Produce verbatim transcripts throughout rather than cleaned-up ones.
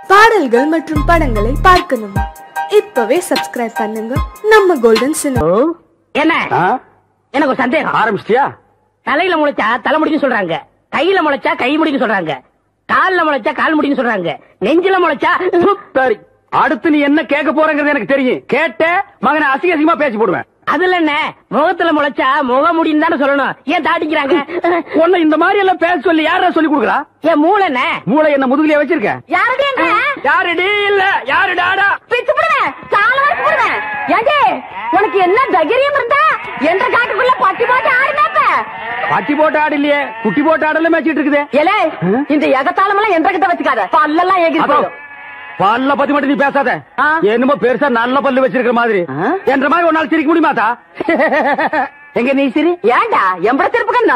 பாடல்கள் மற்றும் படங்களை பார்க்கணுமா? இப்பவே சப்ஸ்கிரைப் பண்ணுங்க நம்ம கோல்டன் சினிமா. என்ன எனக்கு ஒரு சந்தேகம். ஆரம்பிச்சிட்டியா? தலையில முளைச்சா தலை முடின்னு சொல்றாங்க, கையில முளைச்சா கை முடின்னு சொல்றாங்க, கால்ல முளைச்சா கால் முடின்னு சொல்றாங்க, நெஞ்சில முளைச்சா. சரி, அடுத்து நீ என்ன கேட்க போறங்கிறது எனக்கு தெரியும். கேட்ட மகனை அசிங்க அசிங்கமா பேசி போடுவேன். அதுல என்ன, முகத்துல முளைச்சா முக முடின்னு தானே சொல்லணும். ஏன் தாட்டிக்கிறாங்க? ஒண்ணு இந்த மாதிரி எல்லாம் பேச சொல்லி யாரா சொல்லி கொடுக்குறா? ஏன் மூளை என்ன? மூளை என்ன முதுகுலயே வச்சிருக்க? யாருடி எங்க? யாருடி இல்ல யாரு டாடா பிச்சு போடுவேன், கால வச்சு போடுவேன். ஏண்டே உனக்கு என்ன தைரியம் இருந்தா என்ற காட்டுக்குள்ள பட்டி போட்டு ஆடுனாப்ப? பட்டி போட்டு ஆடு இல்லையே, குட்டி போட்டு ஆடல மேய்ச்சிட்டு இருக்குது. ஏலே இந்த எகத்தாளம் எல்லாம் என்ற கிட்ட வச்சுக்காத, பல்லெல்லாம் ஏகி போடும். பல்ல பத்தி மட்டும் நீ பேசாத. என்னமோ பெருசா நல்ல பல்லு வச்சிருக்கிற மாதிரி. என்ற மாதிரி ஒரு நாள் சிரிக்க முடியுமாத்தா? எங்க நீ சிரி. ஏண்டா எம்பட திருப்பு கண்ணா?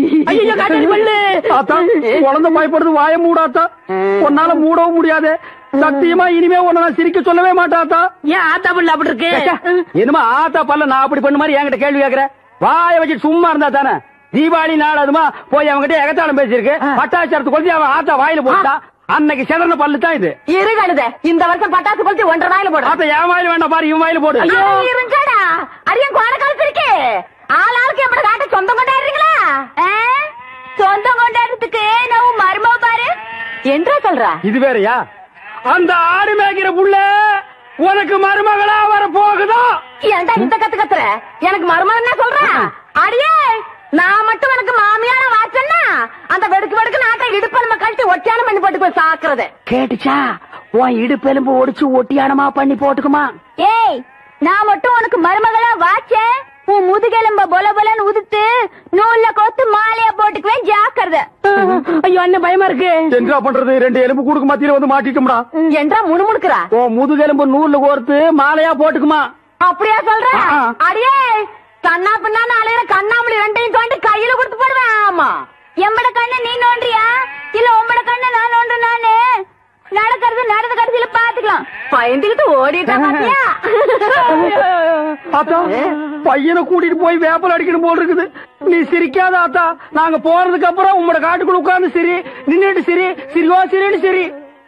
குழந்தை பயப்படுறது, வாய மூடாத்தா. உன்னால மூடவும் முடியாது. சத்தியமா இனிமே உன்ன நான் சிரிக்க சொல்லவே மாட்டாத்தா. ஏன் ஆத்தா பல்ல அப்படி இருக்கு? என்னமா ஆத்தா பல்ல நான் அப்படி பண்ண மாதிரி என்கிட்ட கேள்வி கேக்குற? வாய வச்சு சும்மா இருந்தா தானே. தீபாவளி நாள் அதுமா போய் அவங்ககிட்ட எகத்தாளம் பேசிருக்கு. பட்டாச்சாரத்து கொளுத்தி அவன் ஆத்தா வாயில போட்டா. அன்னைக்கு செதறன பல்லு தான் இது. இருகழுத இந்த வருஷம் பட்டாசு கொளுத்தி ஒன்றரை வாயில போடு. ஆத்தா என் வாயில வேண்டாம் பாரு, இவன் வாயில போடு. இருங்கடா அரியன் கோர கழுத்திருக்கு. ஆள் ஆளுக்கு எப்படி காட்ட சொந்தம் கொண்டாடுறீங்களா? சொந்தம் கொண்டாடுறதுக்கு நான் மருமவ பாரு என்றா சொல்றா. இது வேறயா? அந்த ஆடு மேய்க்கிற புள்ள உனக்கு மருமகளா வர போகுதோ? ஏன்டா இந்த கத்து கத்துற? எனக்கு மருமகன் என்ன சொல்றேன்? அடியே நான் மட்டும் எனக்கு மாமியார வாச்சன்னா அந்த வெடுக்கு வெடுக்கு நாட்டை இடுப்பெலும்ப கழட்டி ஒட்டியானம் பண்ணி போட்டு போய் சாக்குறது கேட்டுச்சா? உன் இடுப்பெலும்பு ஒடிச்சு ஒட்டியானமா பண்ணி போட்டுக்குமா? ஏய் நான் மட்டும் உனக்கு மருமகளா வாச்சேன், உன் முதுகெலும்ப பொல பொலன்னு உதுத்து நூல்ல கோத்து மாலையா போட்டுக்குவேன், ஜாக்கிரதை. ஐயோ என்ன பயமா இருக்கு. என்ன பண்றது? ரெண்டு எலும்பு குடுக்க மத்தியில வந்து மாட்டிட்டோம்டா. என்றா முணுமுணுக்குறா? ஓ முதுகெலும்பு நூல்ல கோர்த்து மாலையா போட்டுக்குமா? அப்படியா சொல்ற? அடியே கண்ணா பின்னான்னு அலையிற கண்ணாமலி ரெண்டையும் தோண்டி கையில கொடுத்து போடுவேன். ஆமா எம்பட கண்ணு நீ நோண்டியா இல்ல உம்பட கண்ணு நான் நோண்டு? நானு நடக்கிறது நடந்த கடைசியில பாத்துக்கலாம். பயந்துகிட்டு ஓடிட்டா பாத்தியா? ஆத்தா பையனை கூட்டிட்டு போய் வேப்பல் அடிக்கணும் போல் இருக்குது. நீ சிரிக்காத ஆத்தா. நாங்க போறதுக்கு அப்புறம் உங்களோட காட்டுக்குள்ள உட்கார்ந்து சிரி, நின்னுட்டு சிரி, சிரிவா சிரின்னு சிரி.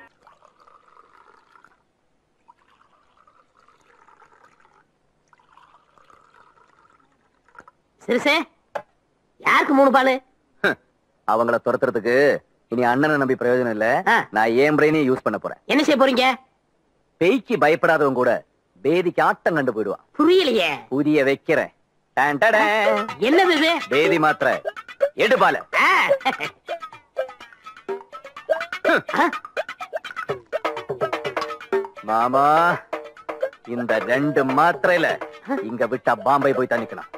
சிறுசே யாருக்கு மூணு பாலு? அவங்கள துரத்துறதுக்கு இனி அண்ணனை நம்பி பிரயோஜனம் இல்ல. நான் ஏன் பிரெயினே யூஸ் பண்ண போறேன். என்ன செய்ய போறீங்க? பேய்க்கு பயப்படாதவங்க கூட பேதிக்கு ஆட்டம் கண்டு போயிடுவான். புரியலையே. புரிய வைக்கிறேன். என்னது இது? பேதி மாத்திர எடுபால. மாமா இந்த ரெண்டு மாத்திரையில இங்க விட்டா பாம்பே போய் தண்ணிக்கலாம்.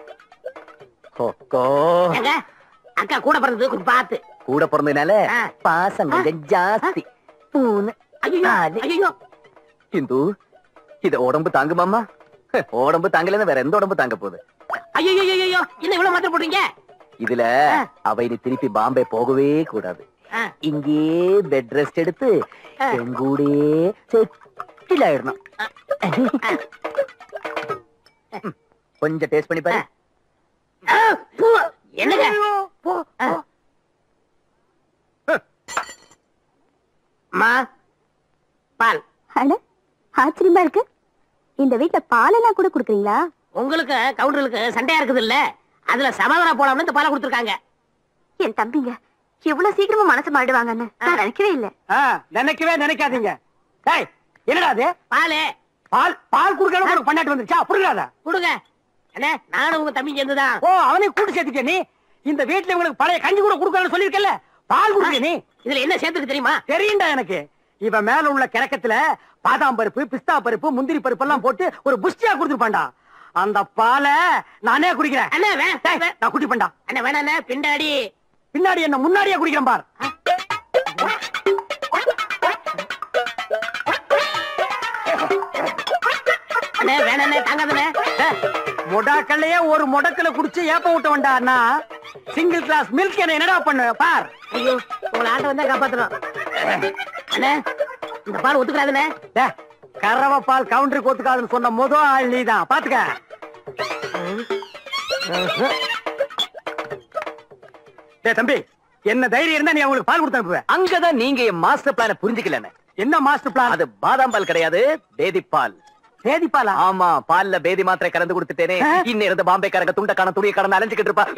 அக்கா கூட பிறந்தது கொஞ்சம் பார்த்து. கூட பிறந்ததுனால பாசம் கொஞ்சம் ஜாஸ்தி. இந்து இத உடம்பு தாங்குமாமா? உடம்பு தாங்கலன்னா வேற எந்த உடம்பு தாங்க போகுது? ஐயோ என்ன இவ்வளவு மாத்திரை போடுறீங்க? இதுல அவை நீ திருப்பி பாம்பே போகவே கூடாது. இங்கே பெட் ரெஸ்ட் எடுத்து எங்கூடே செட்டில் ஆயிடணும். கொஞ்சம் டேஸ்ட் பண்ணி பாரு. என்னங்க பால்? ஆச்சரியமா இருக்கு. இந்த வீட்டுல பாலெல்லாம் கூட குடுக்குறீங்களா? உங்களுக்கு கவுண்டர்களுக்கு சண்டையா இருக்குது இல்ல, அதுல சமாதானம் போலாம்னு இந்த பாலை கொடுத்துருக்காங்க. என் தம்பிங்க எவ்வளவு சீக்கிரமா மனசு மாடுவாங்கன்னு நான் நினைக்கவே இல்ல. நினைக்கவே நினைக்காதீங்க. என்னடா அது? பாலு. பால் பால் குடுக்க பண்ணாட்டு வந்துருச்சா? புடுங்காத கொடுங்க. அண்ணே நானும் உங்க தம்பி சேர்ந்துதான். ஓ அவனையும் கூட்டு சேர்த்துக்க. நீ இந்த வீட்டுல உங்களுக்கு பழைய கஞ்சி கூட குடுக்கணும்னு சொல்லிருக்கல, பால் குடுக்க. நீ இதுல என்ன சேர்த்துக்கு தெரியுமா? தெரியும்டா எனக்கு. இவன் மேல உள்ள கிழக்கத்துல பாதாம் பருப்பு, பிஸ்தா பருப்பு, முந்திரி பருப்பு எல்லாம் போட்டு ஒரு புஷ்டியா கொடுத்துருப்பான்டா. அந்த பாலை நானே குடிக்கிறேன். அண்ணே நான் குடிப்பேன்டா. அண்ணே வேணா பின்னாடி. பின்னாடி என்ன முன்னாடியே குடிக்கிறேன் பார். அண்ணே வேணா தாங்காதே. மொடாக்கல்லையே ஒரு முடக்கல குடிச்சு ஏப்ப விட்ட வேண்டாண்ணா. சிங்கிள் கிளாஸ் மில்க் என்ன என்னடா பண்ணு பார். ஐயோ உங்களை ஆட்ட வந்தா காப்பாத்துறோம். அண்ணே இந்த பால் ஒத்துக்கிறாதுண்ணே. கறவை பால் கவுண்டருக்கு ஒத்துக்காதுன்னு சொன்ன முதல் ஆள் நீதான். பாத்துக்க. தம்பி என்ன தைரியம் இருந்தா நீ அவங்களுக்கு பால் கொடுத்து அனுப்புவ. அங்கதான் நீங்க என் மாஸ்டர் பிளான புரிஞ்சுக்கல. என்ன மாஸ்டர் பிளான்? அது பாதாம் பால் கிடையாது, பேதி பால். பேதி பாலா? ஆமா, பால்ல பேதி மாத்திரை கலந்து கொடுத்துட்டேனே. இன்னும் இருந்து பாம்பே காரங்க துண்ட காண துணியை கடந்து அலைஞ்சுக்கிட்டு இருப்பா.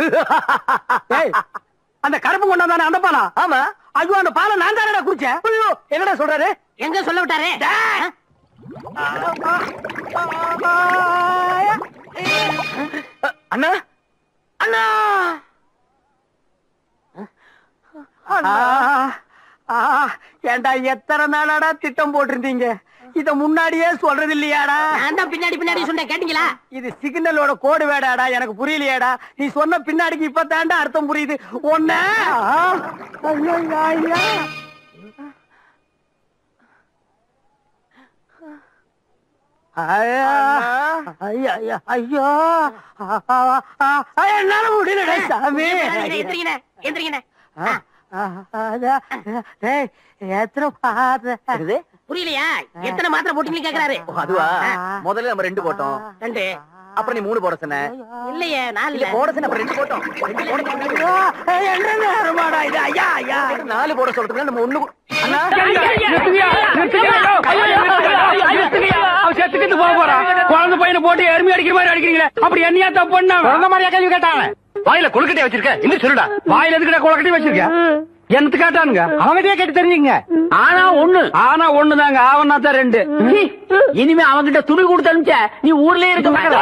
அந்த கருப்பு கொண்டாந்தானே அந்த பாலா? ஆமா. ஐயோ, அந்த பாலை நான் தானடா குடிச்சேன். ஐயோ, என்னடா சொல்றாரு? எங்க சொல்ல விட்டாரு? அண்ணா அண்ணா ஏண்டா எத்தனை நாளாடா திட்டம் போட்டிருந்தீங்க? இத முன்னாடியே சொல்றது இல்லையாடா? நான் தான் பின்னாடி பின்னாடி சொன்னேன், கேட்டீங்களா? இது சிக்னலோட கோடு வேடாடா, எனக்கு புரியலையாடா. நீ சொன்ன பின்னாடிக்கு இப்ப தாண்டா அர்த்தம் புரியுது. ஒன்ன ஐயோ, என்னால முடியலடா சாமி. எந்திரிங்கண்ணே, எந்திரிங்கண்ணே. எத்தனை பாத்து புரியலையா? எத்தனை மாத்திரை போட்டீங்கன்னு கேக்குறாரு. அதுவா? முதல்ல நம்ம ரெண்டு போட்டோம். ரெண்டு. அப்புறம் நீ மூணு போட சொன்ன. இல்லையே, நாலு இல்ல போட சொன்ன, அப்புறம் ரெண்டு போட்டோம். ரெண்டு போட சொன்ன. என்ன நேரமாடா இது? ஐயா ஐயா, நாலு போட சொல்றதுக்கு நம்ம ஒண்ணு. அண்ணா செத்துக்கிட்டு போக போறான். குழந்தை பையனை போட்டு எருமை அடிக்கிற மாதிரி அடிக்கிறீங்களே, அப்படி என்னையா தப்பு பண்ண? குழந்தை மாதிரியா கேள்வி கேட்டாங்க? வாயில கொழுக்கட்டை வச்சிருக்க, இன்னும் சொல்லுடா. வாயில எதுக்கிட்ட கொழுக்கட்டை வச்சிருக்க? எனக்கு கேட்டானுங்க, அவங்கிட்டே கேட்டு தெரிஞ்சுங்க. ஆனா ஒண்ணு ஆனா ஒண்ணுதாங்க, ஆவனா தான் ரெண்டு. இனிமே அவங்கிட்ட துணி கொடுத்து அனுப்பிச்ச நீ ஊர்லயே இருக்க.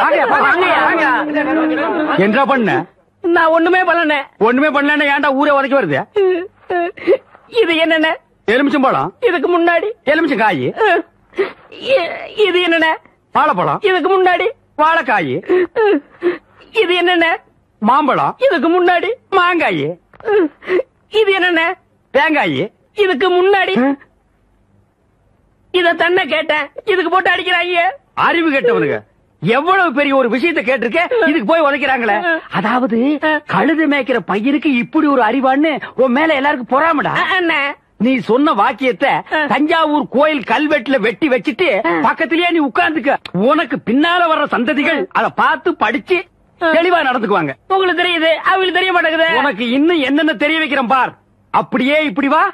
என்ன பண்ண? நான் ஒண்ணுமே பண்ணல. ஒண்ணுமே பண்ணல, ஏன்டா ஊரே உதைக்க வருது? இது என்னென்ன? எலுமிச்சம் பழம். இதுக்கு முன்னாடி எலுமிச்சம் காய். இது என்னென்ன? வாழைப்பழம். இதுக்கு முன்னாடி வாழைக்காய். இது என்னென்ன? மாம்பழம். இதுக்கு முன்னாடி மாங்காய். இது என்னென்ன? தேங்காய். இதுக்கு முன்னாடி இத தன்ன கேட்டேன், இதுக்கு போட்டு அடிக்கிறாங்க. அறிவு கேட்டவனுங்க, எவ்வளவு பெரிய ஒரு விஷயத்தை கேட்டிருக்க, இதுக்கு போய் உதைக்கிறாங்களே. அதாவது கழுது மேய்க்கிற பையனுக்கு இப்படி ஒரு அறிவான்னு உன் மேல எல்லாருக்கும் பொறாமடா. நீ சொன்ன வாக்கியத்தை தஞ்சாவூர் கோயில் கல்வெட்டுல வெட்டி வச்சிட்டு பக்கத்திலேயே நீ உட்கார்ந்துக்க. உனக்கு பின்னால வர்ற சந்ததிகள் அதை பார்த்து படிச்சு தெளிவா நடந்துக்குவாங்க. உங்களுக்கு தெரியுது, அவங்களுக்கு தெரிய மாட்டேங்குது. உனக்கு இன்னும் என்னென்ன தெரிய வைக்கிறேன் பார். அப்படியே இப்படி வா.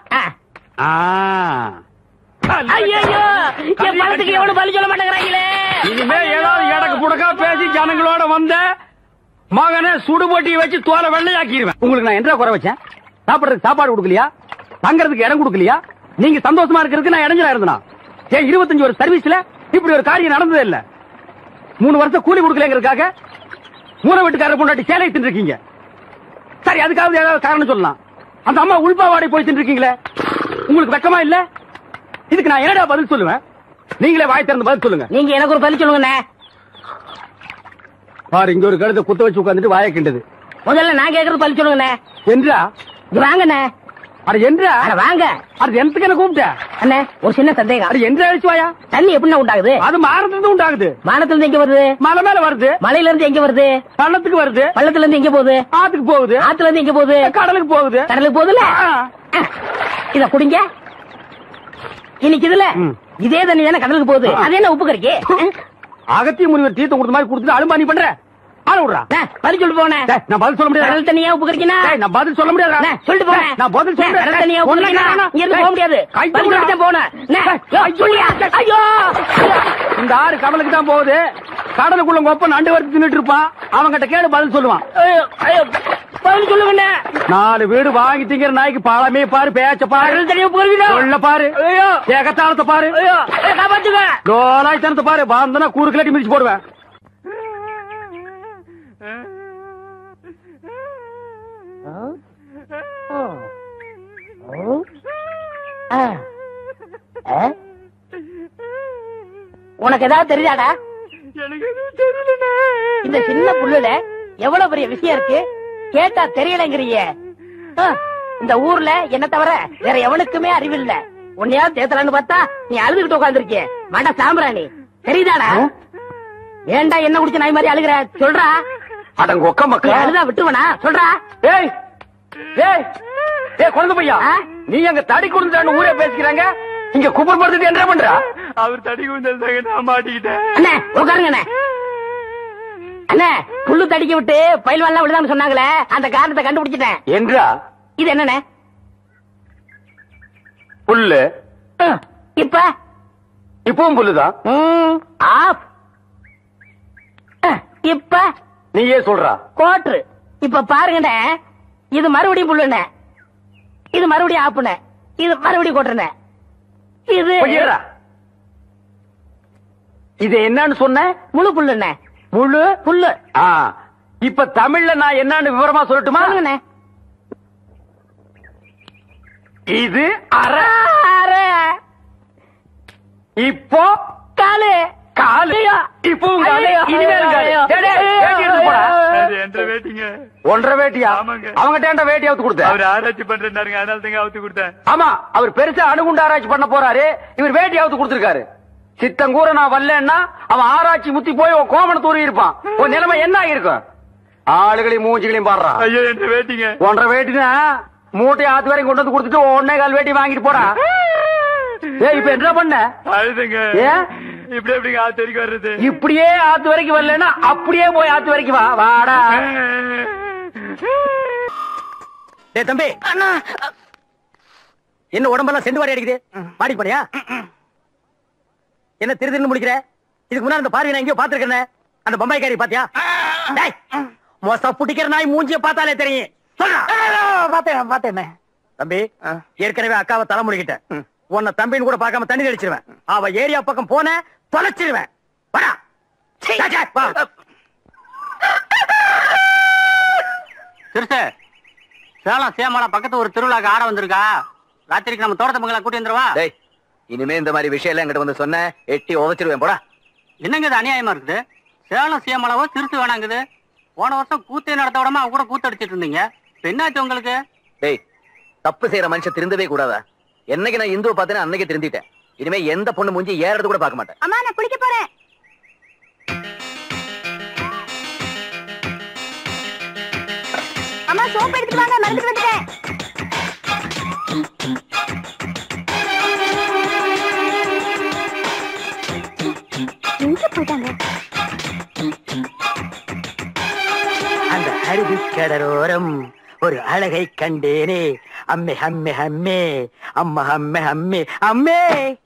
ஐயோ, என் பணத்துக்கு எவ்வளவு பலி சொல்ல மாட்டேங்கிறாங்களே. இனிமே ஏதாவது எடக்கு புடக்கா பேசி ஜனங்களோட வந்த மகனை சுடுபொட்டியை வச்சு தோலை வெள்ளையாக்கிடுவேன். உங்களுக்கு நான் என்ன குறை வச்சேன்? சாப்பிடுறதுக்கு சாப்பாடு கொடுக்கலையா? தங்கறதுக்கு இடம் கொடுக்கலையா? நீங்க சந்தோஷமா இருக்கிறதுக்கு நான் இடைஞ்சலா இருந்தனா? ஏன் இருபத்தஞ்சு ஒரு சர்வீஸ்ல இப்படி ஒரு காரியம் நடந்ததே இல்ல. மூணு வருஷம் கூலி கொடுக்கலங்கிறதுக்காக மூணு வீட்டுக்காரர் பொண்டாட்டி சேலை தின்றுருக்கீங்க. சரி, அதுக்காவது ஏதாவது காரணம் சொல்லலாம். அந்த அம்மா உள்பாவாடை போய் தின்றுருக்கீங்களே, உங்களுக்கு வெக்கமா இல்ல? இதுக்கு நான் என்னடா பதில் சொல்லுவேன்? நீங்களே வாய் திறந்து பதில் சொல்லுங்க. நீங்க எனக்கு ஒரு பதில் சொல்லுங்க. பாரு, இங்க ஒரு கழுத்தை குத்த வச்சு உட்காந்துட்டு வாயை கிண்டது. முதல்ல நான் கேக்குறது பதில் சொல்லுங்க. என்றா வாங்கண்ணே. அது என்றா வாங்க. அது எனக்கு என்ன கூப்பிட்ட? அண்ணே, ஒரு சின்ன சந்தேகம். அது என்ற அழிச்சு வாயா. தண்ணி எப்படி உண்டாகுது? அது மானத்துல இருந்து உண்டாகுது. மானத்துல இருந்து எங்க வருது? மலை மேல வருது. மலையில இருந்து எங்க வருது? பள்ளத்துக்கு வருது. பள்ளத்துல இருந்து எங்க போகுது? ஆத்துக்கு போகுது. ஆத்துல இருந்து எங்க போகுது? கடலுக்கு போகுது. கடலுக்கு போகுதுல. இத குடிங்க. இன்னைக்கு இதுல இதே தண்ணி தானே கடலுக்கு போகுது. அது என்ன உப்பு கறிக்கு? அகத்திய முனிவர் தீர்த்தம் கொடுத்த மாதிரி கொடுத்துட்டு அலும்பானி பண்ற ஆள விடுறா. பதில் சொல்லிட்டு போனேன். நான் பதில் சொல்ல முடியாது. கடல் தண்ணியா உப்பு கறிக்கினா? நான் பதில் சொல்ல முடியாது. சொல்லிட்டு போனேன். நான் பதில் சொல்றேன். கடல் தண்ணியா உப்பு கறிக்கினா? இங்க இருந்து போக முடியாது. பதில் சொல்லிட்டு போனேன். ஐயோ, இந்த ஆறு கடலுக்கு தான் போகுது. கடலுக்குள்ள ஒப்ப நண்டு வறுத்து தின்னுட்டு இருப்பான். அவங்கிட்ட கேடு பதில் சொல்லுவான். பதில் சொல்லுங்க. நாலு வீடு வாங்கி திங்கிற நாய்க்கு பாலமே பாரு, பேச்ச பாரு, கடல் தண்ணியா உப்பு கறிக்கினா? சொல்ல பாரு, ஏகத்தாளத்தை பாரு, காப்பாத்துங்க. லோலாய்த்தனத்தை பாரு. பாந்தனா கூறு கிளட்டி மிதிச்சு போடுவேன். உனக்கு ஏதாவது தெரியாதா? இந்த சின்ன புள்ளுல எவ்வளவு பெரிய விஷயம் இருக்கு, கேட்டா தெரியலங்கிறிய. இந்த ஊர்ல என்ன தவிர வேற எவனுக்குமே அறிவில்ல. உன்னையா தேத்தலான்னு பார்த்தா நீ அழுதுகிட்டு உட்காந்துருக்கிய. மாட்டா சாம்பிராணி, தெரியுதாடா? ஏண்டா என்ன குடிச்ச நாய் மாதிரி அழுகுற? சொல்றா. அடங்க ஒக்க மக்கள் அழுதா விட்டுவனா? சொல்றா. ஏய் ஏய் ஏய் குழந்தை பையா, நீ அங்க தடி குடுந்தான்னு ஊரே பேசிக்கிறாங்க, இங்க குப்பர் படுத்துட்டு என்ன பண்றா? அவர் தடி குடுந்தாங்க, நான் மாட்டிக்கிட்டேன். அண்ணே உட்காருங்க. அண்ணே அண்ணே புல்லு தடிக்க விட்டு பயில்வான்லாம் விழுதான்னு சொன்னாங்களே, அந்த காரணத்தை கண்டுபிடிச்சிட்டேன். என்றா இது என்னண்ணே? புல்லு. இப்ப இப்பவும் புல்லுதான். ஆஃப். இப்ப நீயே சொல்றா. கோட்ரு. இப்ப பாருங்கண்ணே, இது மறுபடியும் புல்லுண்ணே, இது மறுபடியும் ஆப்புண்ணே, இது மறுபடியும் கோட்டுறேன். இது இது என்னன்னு சொன்ன? முழு புல்லுண்ணே. முழு புல்லு. இப்ப தமிழ்ல நான் என்னன்னு விவரமா சொல்லட்டுமா? இது அரை. அரை. இப்போ காலு. காலு. இப்போ ஒன்றரை வேட்டியா? அவங்க வேட்டி அவுத்து கொடுத்த. அவர் ஆராய்ச்சி பண்றாருங்க, அதனால தாங்க அவுத்து கொடுத்தேன். ஆமா, அவர் பெருசா அணுகுண்டு ஆராய்ச்சி பண்ண போறாரு, இவர் வேட்டி அவுத்து கொடுத்திருக்காரு. சித்தங்கூர நான் வரலன்னா அவன் ஆராய்ச்சி முத்தி போய் கோமண தூரி இருப்பான். உன் நிலைமை என்ன ஆகிருக்கும்? ஆளுகளையும் மூஞ்சிகளையும் பாடுறான். ஐயோ, என்ற வேட்டிங்க. ஒன்றரை வேட்டினா மூட்டையை ஆத்து வரைக்கும் கொண்டு வந்து கொடுத்துட்டு ஒன்னே கால் வேட்டி வாங்கிட்டு போடா. ஏ, இப்ப என்ன பண்ண? அழுதுங்க. ஏன் இப்படி எப்படிங்க ஆத்து வரைக்கும் வர்றது? இப்படியே ஆத்து வரைக்கும் வரலன்னா அப்படியே போய் ஆத்து வரைக்கும் வா. வாடா. டேய் தம்பி, என்ன உடம்பெல்லாம் செண்டு வாரி அடிக்குது? பாடி போனியா? என்ன திரு திருன்னு முடிக்கிற? இதுக்கு முன்னாடி அந்த பார்வை நான் எங்கேயோ பாத்துருக்கேன். அந்த பம்பாய்க்காரி பாத்தியா? மோசா புட்டிக்கிற நாய் மூஞ்சிய பார்த்தாலே தெரியும். பாத்தேன் பாத்தேன் தம்பி. ஏற்கனவே அக்காவை தலை முடிக்கிட்டேன். உன்னை தம்பின்னு கூட பார்க்காம தண்ணி தெளிச்சிருவேன். அவ ஏரியா பக்கம் போன தொலைச்சிருவேன். சிறுசு, சேலம் சேமலா பக்கத்து ஒரு திருவிழாக்கு ஆட வந்திருக்கா. ராத்திரிக்கு நம்ம தோட்டத்தை மங்களா கூட்டி வந்துருவா. இனிமே இந்த மாதிரி விஷயம் எல்லாம் என்கிட்ட வந்து சொன்ன எட்டி உதச்சிருவேன். போடா. என்னங்க இது அநியாயமா இருக்குது? சேலம் சேமலாவோ சிறுசு வேணாங்குது. போன வருஷம் கூத்தே நடத்த விடாம அவ கூட கூத்தடிச்சிட்டு இருந்தீங்க. என்னாச்சு உங்களுக்கு? டேய், தப்பு செய்யற மனுஷன் திருந்தவே கூடாதா? என்னைக்கு நான் இந்துவை பார்த்தேன்னு அன்னைக்கு திருந்திட்டேன். இனிமே எந்த பொண்ணு மூஞ்சி ஏறது கூட பார்க்க மாட்டேன். அம்மா, நான் குளிக்க போறேன். அம்மா, சோப்பு எடுத்துட்டு வாங்க, மறந்துட்டு வந்துட்டேன். எங்க போயிட்டாங்க? அந்த அருவி கடலோரம் ஒரு அழகை கண்டேனே. அம்மே அம்மே அம்மே அம்மா அம்மே அம்மே அம்மே.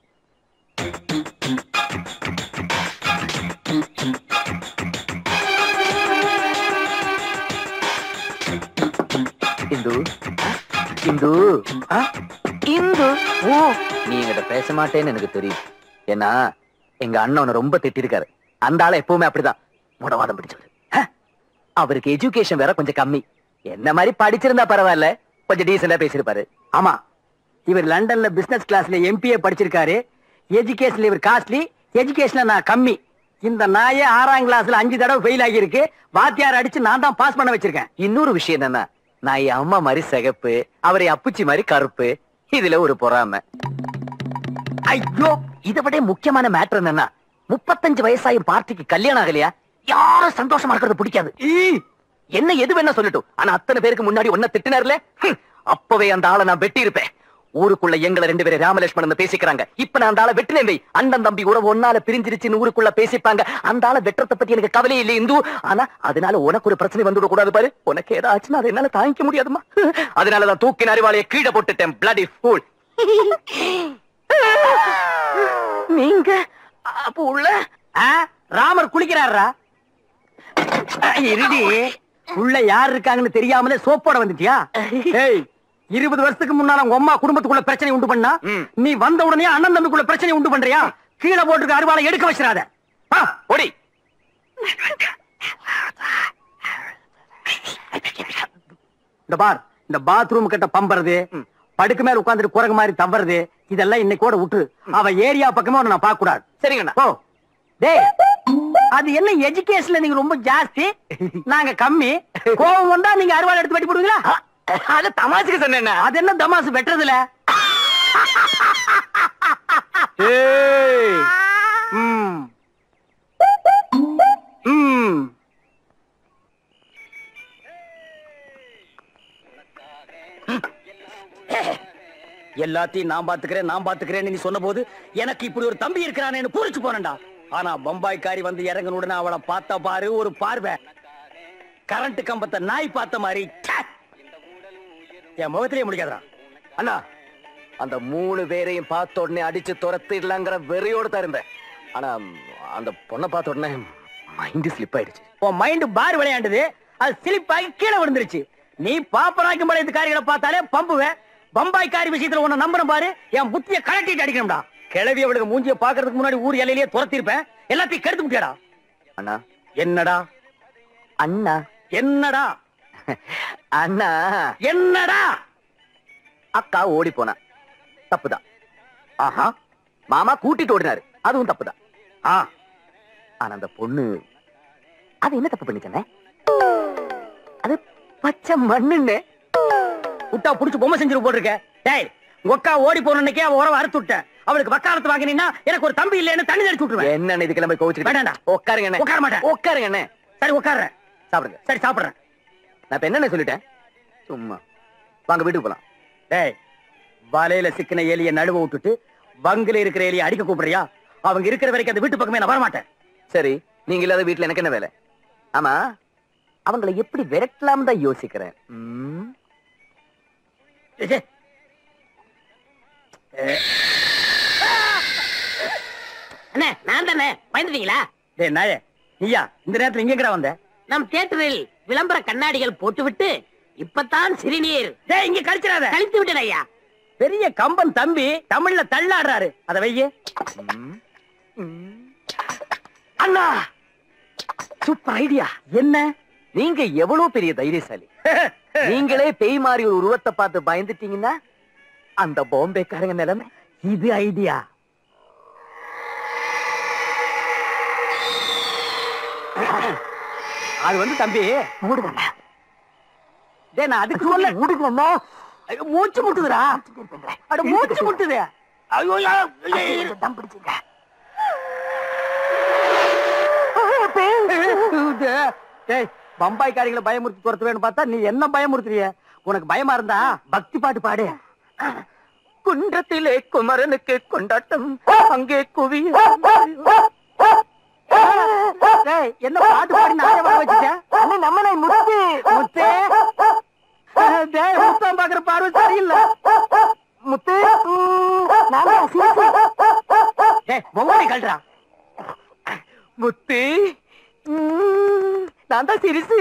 இந்து இந்து இந்து. ஓ, நீ என்கிட்ட பேச மாட்டேன்னு எனக்கு தெரியும். ஏன்னா எங்க அண்ணன் ரொம்ப திட்டிருக்காரு. அந்த ஆளை எப்பவுமே அப்படிதான் முடவாதம் பிடிச்சது. அவருக்கு எஜுகேஷன் வேற கொஞ்சம் கம்மி. என்ன மாதிரி படிச்சிருந்தா பரவாயில்ல, கொஞ்சம் டீசெண்டா பேசிருப்பாரு. ஆமா, இவர் லண்டன்ல பிசினஸ் கிளாஸ்ல எம்பிஏ படிச்சிருக்காரு. எஜுகேஷன்ல இவர் காஸ்ட்லி, எஜுகேஷன்ல நான் கம்மி. இந்த நாயே ஆறாம் கிளாஸ்ல அஞ்சு தடவை ஃபெயில் ஆகியிருக்கு. வாத்தியார் அடிச்சு நான் தான் பாஸ் பண்ண வச்சிருக்கேன். இன்னொரு விஷயம் என்னன்னா, நான் என் அம்மா மாதிரி சிகப்பு, அவரை அப்புச்சி மாதிரி கருப்பு. இதுல ஒரு பொறாமை. ஐயோ, இதை விட முக்கியமான மேட்டர் என்னன்னா, முப்பத்தஞ்சு வயசாயும் பார்ட்டிக்கு கல்யாணம் ஆகலையா? யாரும் சந்தோஷமா இருக்கிறது பிடிக்காது. என்ன எது வேணா சொல்லட்டும், ஆனா அத்தனை பேருக்கு முன்னாடி ஒன்ன திட்டினார்ல, அப்பவே அந்த ஆளை நான் வெட்டி இருப்பேன். ஊருக்குள்ள எங்களை ரெண்டு பேரும் ராமலட்சுமணன் பேசிக்கிறாங்க. இப்ப நான் அந்த ஆளை வெட்டினேன். அண்ணன் தம்பி உறவு ஒன்னால பிரிஞ்சிருச்சுன்னு ஊருக்குள்ள பேசிப்பாங்க. அந்த ஆளை வெற்றத்தை பத்தி எனக்கு கவலை இல்லை இந்து. ஆனா அதனால உனக்கு ஒரு பிரச்சனை வந்துட கூடாது பாரு. உனக்கு ஏதாச்சுன்னா அதை என்னால தாங்கிக்க முடியாதுமா. அதனாலதான் தூக்கின அறிவாளைய கீழே போட்டுட்டேன். Bloody fool. நீங்க அப்ப உள்ள ராமர் குளிக்கிறாரா? இருடி, உள்ள யார் இருக்காங்கன்னு தெரியாமலே சோப்போட வந்துட்டியா? இருபது வருஷத்துக்கு முன்னால உங்க அம்மா குடும்பத்துக்குள்ள பிரச்சனை உண்டு பண்ணா, நீ வந்த உடனே அண்ணன் தம்பிக்குள்ள பிரச்சனை உண்டு பண்றியா? கீழே போட்டுருக்க அருவாளை எடுக்க வச்சிடாத. ஓடி. இந்த பார், இந்த பாத்ரூம் கிட்ட பம்பறது, படுக்கு மேல உட்கார்ந்துட்டு குரங்கு மாதிரி தவறது, இதெல்லாம் இன்னைக்கோட விட்டு. அவ ஏரியா பக்கமே நான் பார்க்க கூடாது. சரிங்கண்ணா. ஓ டேய், அது என்ன எஜுகேஷன்ல நீங்க ரொம்ப ஜாஸ்தி, நாங்க கம்மி. கோவம் வந்தா நீங்க அருவாள் எடுத்து வெட்டி போடுவீங்களா? அது தமாசுக்கு சொன்னேன். அது என்ன தமாசு வெட்டுறதுல? எல்லாத்தையும் நான் பாத்துக்கிறேன் நான் பாத்துக்கிறேன்னு நீ சொன்ன போது எனக்கு இப்படி ஒரு தம்பி இருக்கிறானேன்னு பூரிச்சு போனேன்டா. ஆனா பம்பாய்க்காரி வந்து இறங்கின உடனே அவளை பார்த்த பாரு ஒரு பார்வை, கரண்ட் கம்பத்தை நாய் பார்த்த மாதிரி என் முகத்திலேயே முடிக்காதா. அண்ணா, அந்த மூணு பேரையும் பார்த்த உடனே அடிச்சு துரத்திடலாங்கிற வெறியோடு தான் இருந்தேன். ஆனா அந்த பொண்ணை பார்த்த உடனே மைண்ட் ஸ்லிப் ஆயிடுச்சு. உன் மைண்ட் பார் விளையாண்டுது, அது ஸ்லிப் ஆகி கீழே விழுந்துருச்சு. நீ பாப்பராக்கி மலையத்து காரிகளை பார்த்தாலே பம்புவேன். பம்பாய் காரி விஷயத்துல உன்னை நம்புறேன் பாரு, என் புத்திய கலட்டிட்டு அடிக்கணும்டா. கிளவி அவளுக்கு மூஞ்சிய பாக்குறதுக்கு முன்னாடி ஊர் எல்லையிலேயே துரத்திருப்பேன். எல்லாத்தையும் கெடுத்து முட்டியாடா. அண்ணா. என்னடா அண்ணா? என்னடா அண்ணா? என்னடா? அக்கா ஓடி போனா தப்புதான். ஆஹா, மாமா கூட்டிட்டு ஓடினாரு, அதுவும் தப்புதான். ஆ, ஆனா அந்த பொண்ணு அது என்ன தப்பு பண்ணிச்சனே? அது பச்சை மண்ணுன்னு விட்டா புடிச்சு பொம்மை செஞ்சு போட்டிருக்க. டேய், ஒக்கா ஓடி போனே அவ உறவை அறுத்து விட்டேன். அவளுக்கு வக்காலத்து வாங்கினீங்கன்னா எனக்கு ஒரு தம்பி இல்லைன்னு தண்ணி தெளிச்சு விட்டுருவேன். என்ன இதுக்கு நம்ம கோவிச்சுட்டு வேண்டாம்டா. உட்காருங்க அண்ணே. உட்கார மாட்டேன். உட்காருங்க அண்ணே. சரி உட்கார்றேன். சாப்பிடுங்க. சரி சாப்பிடுறேன். நான் இப்ப என்ன சொல்லிட்டேன்? சும்மா வாங்க வீட்டுக்கு போலாம். டேய், வலையில சிக்கின எலிய நடுவ விட்டுட்டு பங்குல இருக்கிற எலிய அடிக்க கூப்பிடுறியா? அவங்க இருக்கிற வரைக்கும் அந்த வீட்டு பக்கமே நான் வரமாட்டேன். சரி, நீங்க இல்லாத வீட்டுல எனக்கு என்ன வேலை? ஆமா, அவங்களை எப்படி விரட்டலாம் தான் யோசிக்கிறேன். ம். ஏ, அண்ணே, நான் தானே, பயந்துட்டீங்களா? டேய் நாயே, நீயா இந்த நேரத்துல இங்க எங்கடா வந்த? நம் தியேட்டரில் விளம்பர கண்ணாடிகள் போட்டுவிட்டு இப்பதான் சிறுநீர் டேய், இங்க கழிச்சிடாத. கழித்து விட்டேன் ஐயா. பெரிய கம்பன் தம்பி தமிழ்ல தள்ளாடுறாரு, அத வையே. அண்ணா, சூப்பர் ஐடியா. என்ன? நீங்க எவ்வளவு பெரிய தைரியசாலி. நீங்களே பேய் மாதிரி ஒரு உருவத்தை பார்த்து பயந்துட்டீங்கன்னா அந்த பாம்பேக்காரங்க நிலைமை. இது ஐடியா. அது வந்து தம்பி மூடுங்க. டேய், நான் அதுக்கு சொல்ல மூடுங்க. ஐயோ, மூச்சு முட்டுதுடா. அட மூச்சு முட்டுது. ஐயோ, ஐயோ, தம் பிடிச்சுங்க. டேய், பம்பாய் காரிகளை பயமுறுத்தி துரத்துவேன்னு பார்த்தா நீ என்ன பயமுறுத்துறிய? உனக்கு பயமா இருந்தா பக்தி பாட்டு பாடு. குன்றத்திலே குமரனுக்கு கொண்டாட்டம், அங்கே குவி. டேய், என்ன பாட்டு பாடி நாய வர வச்சுட்டேன்? நம்ம நாய் முத்து முத்தே. டேய், முத்தம் பாக்குற பார்வை சரியில்லை. முத்து. டேய், மொபைல் கழட்டா. முத்து, நான் தான் சிரிசு.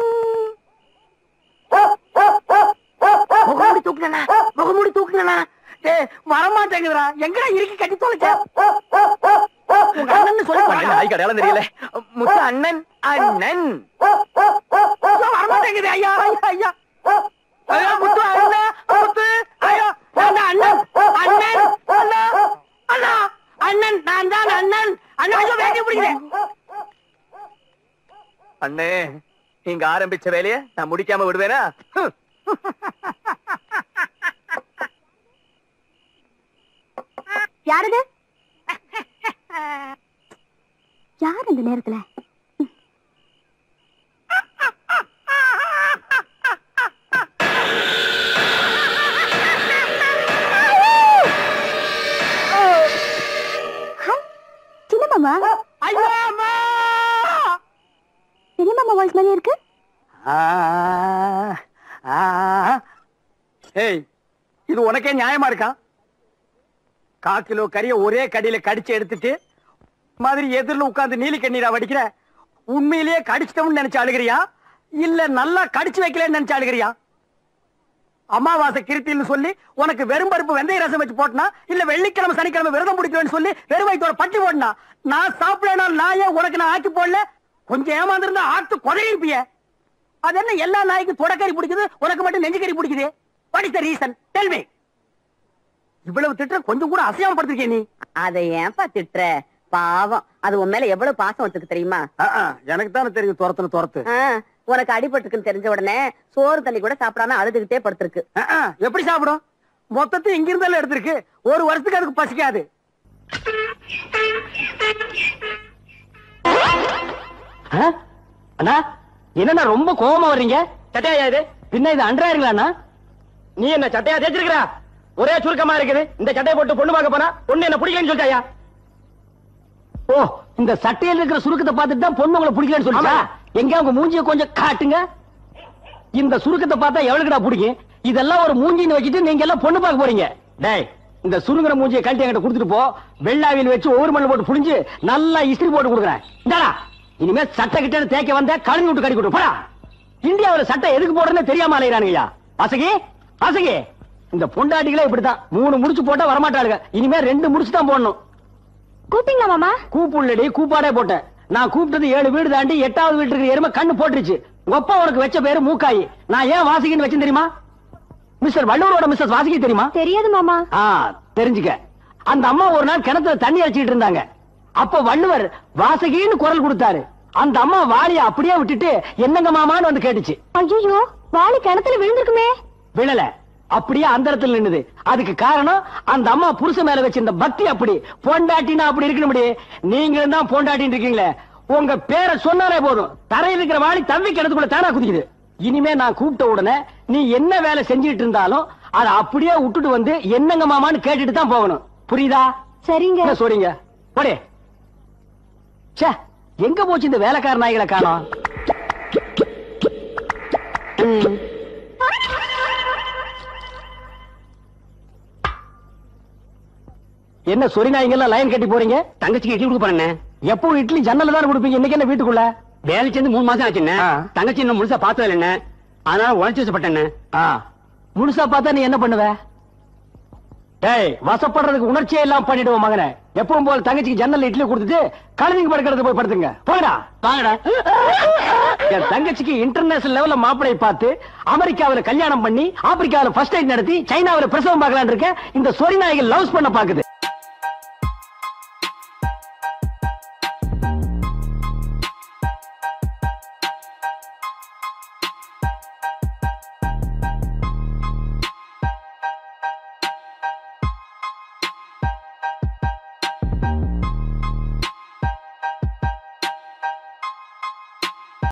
முகமூடி தூக்குனா, முகமூடி தூக்குனா. டேய், வரமாட்டேங்குதுடா. எங்கடா இறுக்கி கட்டி தொலைச்ச? உங்க அண்ணன் சொல்லி நாய் கடையாளம் தெரியல. முத்து அண்ணன். அண்ணன் வரமாட்டேங்குது. ஐயா, ஐயா, ஐயா. ஐயா, முத்து அண்ணன், முத்து. ஐயா, நான் தான் அண்ணன். அண்ணன், அண்ணா, அண்ணா, அண்ணன், நான் தான் அண்ணன். அண்ணன், ஐயோ, வேட்டி பிடிக்கிறேன். அண்ணே, நீங்க ஆரம்பிச்ச வேலைய நான் முடிக்காம விடுவேனா? யாரது? யார் இந்த நேரத்துல? சின்ன மாமா. ஐயோ, அம்மா. பெரிய மாமா வாய்ஸ் மாதிரி இருக்கு. ஏய், இது உனக்கே நியாயமா இருக்கா? கா கிலோ கறிய ஒரே கடியில கடிச்சு எடுத்துட்டு மாதிரி எதிரில உட்கார்ந்து நீலி கண்ணீரா வடிக்கிற. உண்மையிலேயே கடிச்சிட்டோம்னு நினைச்சு அழுகிறியா, இல்ல நல்லா கடிச்சு வைக்கலன்னு நினைச்சு அழுகிறியா? அமாவாசை கிருத்தின்னு சொல்லி உனக்கு வெறும் பருப்பு வெந்தய ரசம் வச்சு போட்டனா, இல்ல வெள்ளிக்கிழமை சனிக்கிழமை விரதம் பிடிக்கிறேன்னு சொல்லி வெறும் வயிற்றோட பட்டி போட்டனா? நான் சாப்பிடனா நாயே உனக்கு நான் ஆக்கி போடல? கொஞ்சம் ஏமாந்திருந்தா ஆட்டு கொதையிருப்பிய. அது என்ன எல்லா நாய்க்கும் தொடக்கறி பிடிக்குது, உனக்கு மட்டும் நெஞ்சுக்கறி பிடிக்குது? What is the reason? Tell me. இவ்வளவு திட்டுற கொஞ்சம் கூட அசையாம படுத்திருக்கே நீ. அதை ஏன்பா திட்டுற? பாவம், அது உன் மேல எவ்வளவு பாசம் வச்சுக்கு தெரியுமா? எனக்கு தானே தெரியும் துரத்துன்னு துரத்து. உனக்கு அடிபட்டுருக்குன்னு தெரிஞ்ச உடனே சோறு தண்ணி கூட சாப்பிடாம அழுதுகிட்டே படுத்திருக்கு. எப்படி சாப்பிடும்? மொத்தத்தை இங்க இருந்தாலும் எடுத்திருக்கு. ஒரு வருஷத்துக்கு அதுக்கு பசிக்காது. அண்ணா, என்ன ரொம்ப கோபமா வர்றீங்க? சட்டையா இது? பின்ன இது அன்றாயிருங்களா? நீ என்ன சட்டையா தேய்ச்சிருக்கிறா? ஒரே சுருக்கமா இருக்குது. இந்த சட்டையை போட்டு பொண்ணு பார்க்க போனா பொண்ணு என்ன பிடிக்கலன்னு சொல்லிட்டாயா? ஓ, இந்த சட்டையில இருக்கிற சுருக்கத்தை பார்த்துட்டு தான் பொண்ணு உங்களை பிடிக்கலன்னு சொல்லிட்டா? எங்க உங்க மூஞ்சிய கொஞ்சம் காட்டுங்க. இந்த சுருக்கத்தை பார்த்தா எவ்வளவுடா பிடிக்கும்? இதெல்லாம் ஒரு மூஞ்சின்னு வச்சுட்டு நீங்க எல்லாம் பொண்ணு பார்க்க போறீங்க. டேய் இந்த சுருங்குற மூஞ்சியை கழட்டி என்கிட்ட கொடுத்துட்டு போ. வெள்ளாவியில் வச்சு ஒவ்வொரு மண்ணு போட்டு புளிஞ்சு நல்லா இஸ்திரி போட்டு கொடுக்குறேன். இந்தாடா இனிமே சட்டை கிட்ட தேய்க்க வந்த கழுவி விட்டு கடி கொடு போடா. இந்தியாவுல சட்டை எதுக்கு போடுறேன்னு தெரியாம அலையிறானுங்கய்யா. வாசகி வாசகி இந்த பொண்டாட்டிகளே இப்படித்தான். மூணு முடிச்சு போட்டா வரமாட்டாளுங்க. இனிமே ரெண்டு முடிச்சு தான் போடணும். கூப்பிட்டீங்களா மாமா? கூப்புள்ளடி கூப்பாடே போட்டேன். நான் கூப்பிட்டது ஏழு வீடு தாண்டி எட்டாவது வீட்டுக்கு எருமை கண்ணு போட்டுருச்சு. ஒப்பா உனக்கு வச்ச பேரு மூக்காயி. நான் ஏன் வாசகின்னு வச்சேன் தெரியுமா? மிஸ்டர் வள்ளூரோட மிஸ்ஸஸ் வாசகி தெரியுமா? தெரியாது மாமா. ஆ தெரிஞ்சுக்க. அந்த அம்மா ஒரு நாள் கிணத்துல தண்ணி அடிச்சிட்டு இருந்தாங்க. அப்ப வள்ளுவர் வாசகின்னு குரல் கொடுத்தாரு. அந்த அம்மா வாளிய அப்படியே விட்டுட்டு என்னங்க மாமான்னு வந்து கேட்டுச்சு. ஐயோ வாளி கிணத்துல விழுந்திருக்குமே. விழல, அப்படியே அந்த இடத்துல நின்னுது. அதுக்கு காரணம் அந்த அம்மா புருஷ மேல வச்சிருந்த பக்தி. அப்படி பொண்டாட்டினா அப்படி இருக்கணும். நீங்களும் தான் பொண்டாட்டின்னு இருக்கீங்களே. உங்க பேரை சொன்னாலே போதும் தரையில் இருக்கிற வாளி தம்பி கிணத்துக்குள்ள தானா குதிக்குது. இனிமே நான் கூப்பிட்ட உடனே நீ என்ன வேலை செஞ்சிட்டு இருந்தாலும் அதை அப்படியே விட்டுட்டு வந்து என்னங்க மாமான்னு கேட்டுட்டு தான் போகணும். புரியுதா? சரிங்க. சொல்றீங்க போடே. ச்சே, எங்க போச்சு இந்த வேலைக்கார நாய்களை காணோம்? என்ன சொரி நாய்ங்கெல்லாம் லைன் கட்டி போறீங்க? தங்கச்சிக்கு இட்லி கொடுக்க போறேன். எப்போ இட்லி ஜன்னல தான் கொடுப்பீங்க. இன்னைக்கு என்ன வீட்டுக்குள்ள? வேலை சேர்ந்து மூணு மாசம் ஆச்சுன்னு தங்கச்சி இன்னும் முழுசா பார்த்தது என்ன, அதனால உழைச்சு வச்சப்பட்டேன்னு. முழுசா பார்த்தா நீ என்ன பண்ணுவ? டேய், வசப்படுறதுக்கு உணர்ச்சியே எல்லாம் பண்ணிடுவோம் மகனே. எப்பவும் போல தங்கச்சிக்கு ஜன்னல்ல இட்லி கொடுத்துட்டு கழுவிக்கு படுக்கிறது போய் படுத்துங்க. போடா வாங்கடா. என் தங்கச்சிக்கு இன்டர்நேஷனல் லெவல்ல மாப்பிளை பார்த்து அமெரிக்காவில கல்யாணம் பண்ணி ஆப்பிரிக்காவில ஃபர்ஸ்ட் நைட் நடத்தி சைனாவில பிரசவம் பார்க்கலான்னு இருக்க. இந்த சொரி நாய்கள் லவ்ஸ் பண்ண பாக்குது.